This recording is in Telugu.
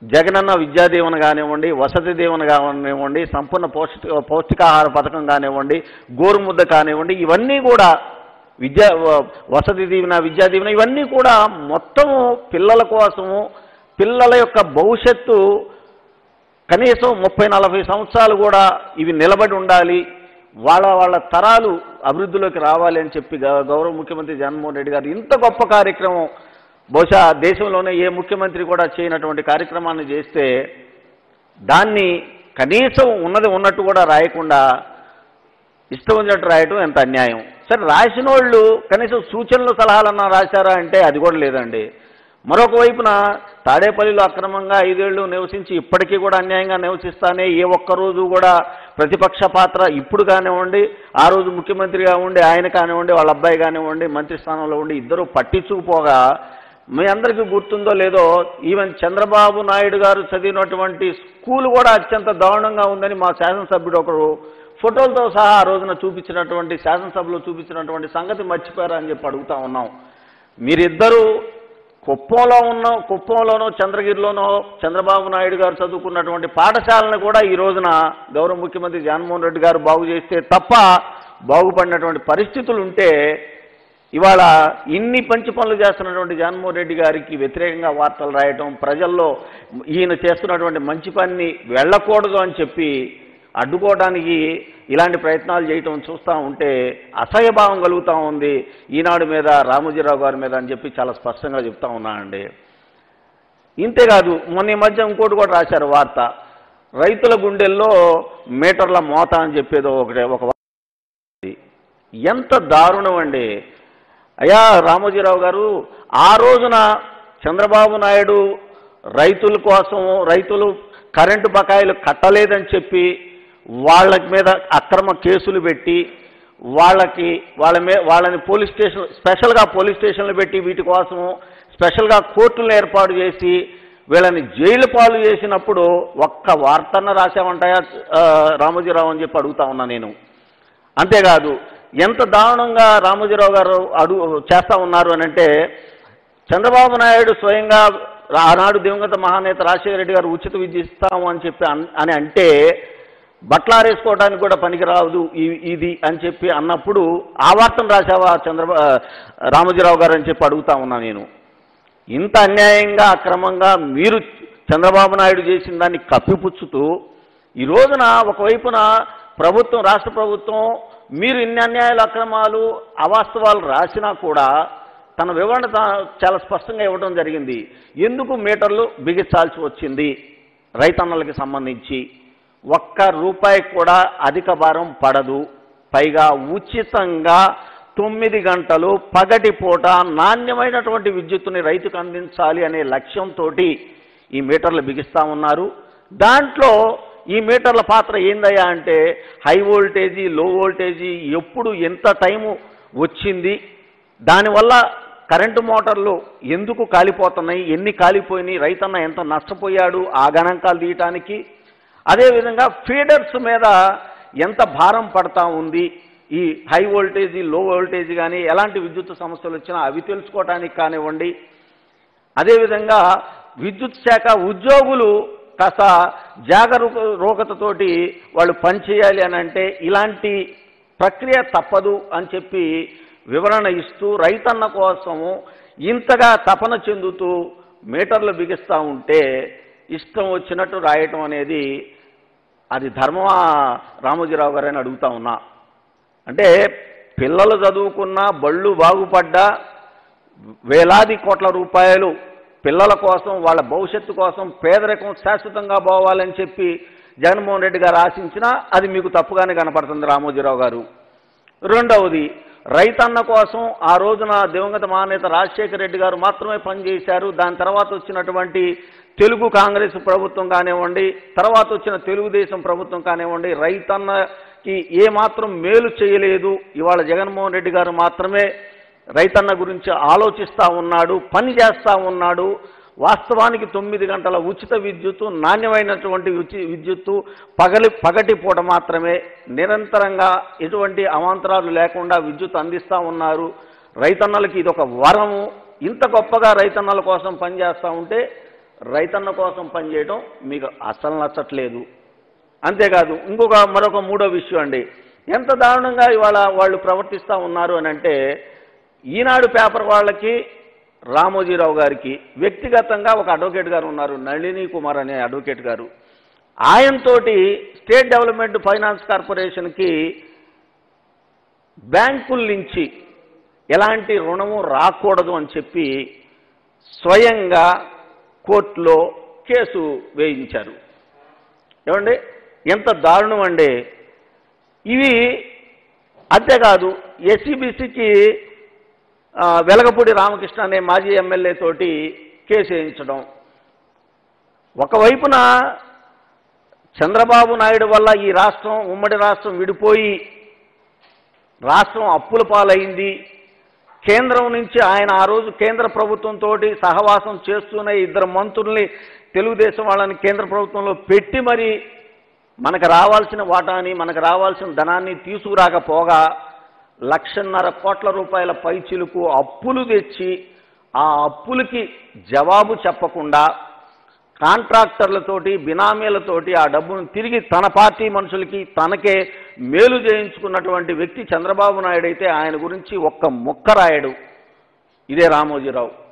జగనన్న విద్యా దీవెన కానివ్వండి, వసతి దీవెన కానివ్వండి, సంపూర్ణ పౌష్టికాహార పథకం కానివ్వండి, గోరుముద్ద కానివ్వండి, ఇవన్నీ కూడా వసతి దీవెన, విద్యా దీవెన ఇవన్నీ కూడా మొత్తము పిల్లల కోసము, పిల్లల యొక్క భవిష్యత్తు కనీసం 30-40 సంవత్సరాలు కూడా ఇవి నిలబడి ఉండాలి, వాళ్ళ తరాలు అభివృద్ధిలోకి రావాలి అని చెప్పి గౌరవ ముఖ్యమంత్రి జగన్మోహన్ రెడ్డి గారు ఇంత గొప్ప కార్యక్రమం బహుశా దేశంలోనే ఏ ముఖ్యమంత్రి కూడా చేయనటువంటి కార్యక్రమాన్ని చేస్తే దాన్ని కనీసం ఉన్నది ఉన్నట్టు కూడా రాయకుండా ఇష్టం ఉన్నట్టు రాయటం ఎంత అన్యాయం. సరే, రాసిన వాళ్ళు కనీసం సూచనలు సలహాలన్నా రాశారా అంటే అది కూడా లేదండి. మరొక వైపున తాడేపల్లిలో అక్రమంగా 5 ఏళ్ళు నివసించి ఇప్పటికీ కూడా అన్యాయంగా నివసిస్తానే ఏ ఒక్కరోజు కూడా ప్రతిపక్ష పాత్ర ఇప్పుడు కానివ్వండి, ఆ రోజు ముఖ్యమంత్రిగా ఉండి ఆయన కానివ్వండి, వాళ్ళ అబ్బాయి కానివ్వండి మంత్రి స్థానంలో ఉండి ఇద్దరు పట్టించుకుపోగా, మీ అందరికీ గుర్తుందో లేదో ఈవెన్ చంద్రబాబు నాయుడు గారు చదివినటువంటి స్కూల్ కూడా అత్యంత దారుణంగా ఉందని మా శాసనసభ్యుడు ఒకరు ఫోటోలతో సహా ఆ రోజున చూపించినటువంటి శాసనసభలో చూపించినటువంటి సంగతి మర్చిపోయారా అని చెప్పి అడుగుతా ఉన్నాం. మీరిద్దరూ కుప్పంలోనో చంద్రగిరిలోనో చంద్రబాబు నాయుడు గారు చదువుకున్నటువంటి పాఠశాలను కూడా ఈ రోజున గౌరవ ముఖ్యమంత్రి జగన్మోహన్ రెడ్డి గారు బాగు చేస్తే తప్ప బాగుపడినటువంటి పరిస్థితులు ఉంటే ఇవాళ ఇన్ని పంచి పనులు చేస్తున్నటువంటి జగన్మోహన్ రెడ్డి గారికి వ్యతిరేకంగా వార్తలు రాయటం, ప్రజల్లో ఈయన చేస్తున్నటువంటి మంచి పనిని వెళ్ళకూడదు అని చెప్పి అడ్డుకోవడానికి ఇలాంటి ప్రయత్నాలు చేయటం చూస్తూ ఉంటే అసహ్యభావం కలుగుతూ ఉంది ఈనాడు మీద, రామోజీరావు గారి మీద అని చెప్పి చాలా స్పష్టంగా చెప్తా ఉన్నానండి. ఇంతేకాదు మొన్న ఈ మధ్య ఇంకోటి కూడా రాశారు వార్త, రైతుల గుండెల్లో మీటర్ల మోత అని చెప్పేదో ఒక ఎంత దారుణం అండి. అయ్యా రామోజీరావు గారు, ఆ రోజున చంద్రబాబు నాయుడు రైతుల కోసం, రైతులు కరెంటు బకాయిలు కట్టలేదని చెప్పి వాళ్ళ మీద అక్రమ కేసులు పెట్టి వాళ్ళని పోలీస్ స్టేషన్, స్పెషల్గా పోలీస్ స్టేషన్లు పెట్టి వీటి కోసం స్పెషల్గా కోర్టులను ఏర్పాటు చేసి వీళ్ళని జైలు పాలు చేసినప్పుడు ఒక్క వార్తన్న రాశామంటాయా రామోజీరావు అని చెప్పి అడుగుతా ఉన్నా నేను. అంతేకాదు ఎంత దారుణంగా రామోజీరావు గారు చేస్తూ ఉన్నారు అని అంటే, చంద్రబాబు నాయుడు స్వయంగా ఆనాడు దివంగత మహానేత రాజశేఖర రెడ్డి గారు ఉచిత విద్య ఇస్తాము అని చెప్పి అంటే బట్టలారేసుకోవడానికి కూడా పనికిరాదు ఇది అని చెప్పి అన్నప్పుడు ఆ వార్తను రాశావా రామోజీరావు గారు అని చెప్పి అడుగుతా ఉన్నా నేను. ఇంత అన్యాయంగా అక్రమంగా మీరు చంద్రబాబు నాయుడు చేసిన దాన్ని కప్పిపుచ్చుతూ ఈ రోజున ఒకవైపున ప్రభుత్వం, రాష్ట్ర ప్రభుత్వం మీరు ఇన్ని అన్యాయాలు, అక్రమాలు, అవాస్తవాలు రాసినా కూడా తన వివరణ చాలా స్పష్టంగా ఇవ్వడం జరిగింది. ఎందుకు మీటర్లు బిగించాల్సి వచ్చింది రైతన్నలకి సంబంధించి, ₹1 కూడా అధిక భారం పడదు, పైగా ఉచితంగా 9 గంటలు పగటిపూట నాణ్యమైనటువంటి విద్యుత్తుని రైతుకు అందించాలి అనే లక్ష్యంతో ఈ మీటర్లు బిగిస్తూ ఉన్నారు. దాంట్లో ఈ మీటర్ల పాత్ర ఏందయ్యా అంటే హై వోల్టేజీ, లో వోల్టేజీ, ఎప్పుడు ఎంత టైము వచ్చింది, దానివల్ల కరెంటు మోటార్లు ఎందుకు కాలిపోతున్నాయి, ఎన్ని కాలిపోయినాయి, రైతన్న ఎంత నష్టపోయాడు ఆ గణాంకాలు తీయటానికి, అదేవిధంగా ఫీడర్స్ మీద ఎంత భారం పడతా ఉంది, ఈ హై వోల్టేజీ, లో వోల్టేజీ కానీ ఎలాంటి విద్యుత్ సమస్యలు వచ్చినా అవి తెలుసుకోవటానికి కానివ్వండి, అదేవిధంగా విద్యుత్ శాఖ ఉద్యోగులు కాస్త జాగరూకతతోటి వాళ్ళు పనిచేయాలి అని అంటే ఇలాంటి ప్రక్రియ తప్పదు అని చెప్పి వివరణ ఇస్తూ రైతన్న కోసము ఇంతగా తపన చెందుతూ మీటర్లు బిగిస్తూ ఉంటే ఇష్టం వచ్చినట్టు రాయటం అనేది అది ధర్మమా రామోజీరావు గారని అడుగుతా ఉన్నా. అంటే పిల్లలు చదువుకున్నా, బళ్ళు బాగుపడ్డా, వేలాది కోట్ల రూపాయలు పిల్లల కోసం, వాళ్ళ భవిష్యత్తు కోసం, పేదరికం శాశ్వతంగా పోవాలని చెప్పి జగన్మోహన్ రెడ్డి గారు ఆశించినా అది మీకు తప్పుగానే కనపడుతుంది రామోజీరావు గారు. రెండవది, రైతన్న కోసం ఆ రోజున దివంగత మహానేత రాజశేఖర రెడ్డి గారు మాత్రమే పనిచేశారు. దాని తర్వాత వచ్చినటువంటి తెలుగు కాంగ్రెస్ ప్రభుత్వం కానివ్వండి, తర్వాత వచ్చిన తెలుగుదేశం ప్రభుత్వం కానివ్వండి, రైతన్నకి ఏమాత్రం మేలు చేయలేదు. ఇవాళ జగన్మోహన్ రెడ్డి గారు మాత్రమే రైతన్న గురించి ఆలోచిస్తూ ఉన్నాడు, పని చేస్తూ ఉన్నాడు. వాస్తవానికి 9 గంటల ఉచిత విద్యుత్తు, నాణ్యమైనటువంటి విద్యుత్తు పగటి పూట మాత్రమే నిరంతరంగా ఎటువంటి అవాంతరాలు లేకుండా విద్యుత్ అందిస్తూ ఉన్నారు. రైతన్నలకి ఇదొక వరము. ఇంత గొప్పగా రైతన్నల కోసం పనిచేస్తూ ఉంటే రైతన్న కోసం పనిచేయడం మీకు అసలు నచ్చట్లేదు. అంతేకాదు మరొక మూడో విషయం అండి, ఎంత దారుణంగా ఇవాళ వాళ్ళు ప్రవర్తిస్తూ ఉన్నారు అని అంటే, ఈనాడు పేపర్ వాళ్ళకి రామోజీరావు గారికి వ్యక్తిగతంగా ఒక అడ్వకేట్ గారు ఉన్నారు, నళిని కుమార్ అనే అడ్వకేట్ గారు. ఆయనతోటి స్టేట్ డెవలప్మెంట్ ఫైనాన్స్ కార్పొరేషన్కి బ్యాంకుల నుంచి ఎలాంటి రుణము రాకూడదు అని చెప్పి స్వయంగా కోర్టులో కేసు వేయించారు. ఏమండి, ఎంత దారుణం అండి ఇవి. అంతేకాదు ఎస్సీబీసీకి వెలగపూడి రామకృష్ణ అనే మాజీ ఎమ్మెల్యే తోటి కేసు వేయించడం. ఒకవైపున చంద్రబాబు నాయుడు వల్ల ఈ రాష్ట్రం, ఉమ్మడి రాష్ట్రం విడిపోయి రాష్ట్రం అప్పుల పాలైంది. కేంద్రం నుంచి ఆయన ఆ రోజు కేంద్ర ప్రభుత్వంతో సహవాసం చేస్తూనే 2 మంత్రుల్ని తెలుగుదేశం వాళ్ళని కేంద్ర ప్రభుత్వంలో పెట్టి మరి మనకు రావాల్సిన వాటాని, మనకు రావాల్సిన ధనాన్ని తీసుకురాకపోగా 1,50,000 కోట్ల రూపాయల పైచిలుకు అప్పులు తెచ్చి ఆ అప్పులకి జవాబు చెప్పకుండా కాంట్రాక్టర్లతోటి, బినామీలతోటి ఆ డబ్బును తిరిగి తన పార్టీ మనుషులకి తనకే మేలు చేయించుకున్నటువంటి వ్యక్తి చంద్రబాబు నాయుడు అయితే ఆయన గురించి ఒక్క ముక్క రాయడు. ఇదే రామోజీరావు.